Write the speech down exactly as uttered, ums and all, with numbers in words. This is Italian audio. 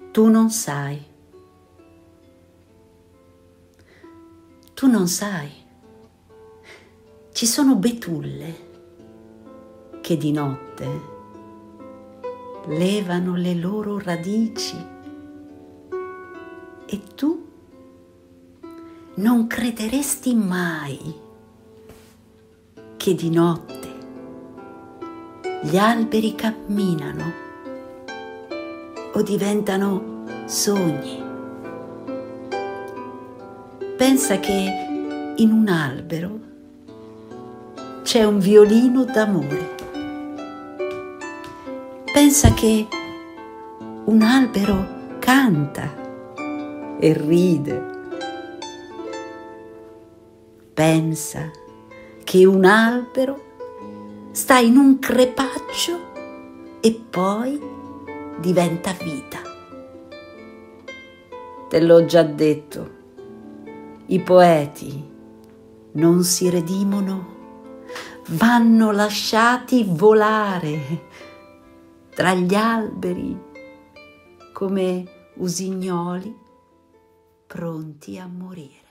Tu non sai. Tu non sai. Ci sono betulle che di notte levano le loro radici e tu non crederesti mai che di notte gli alberi camminano o diventano sogni. Pensa che in un albero c'è un violino d'amore. Pensa che un albero canta e ride. Pensa che un albero sta in un crepaccio e poi diventa vita. Te l'ho già detto, i poeti non si redimono, vanno lasciati volare tra gli alberi come usignoli pronti a morire.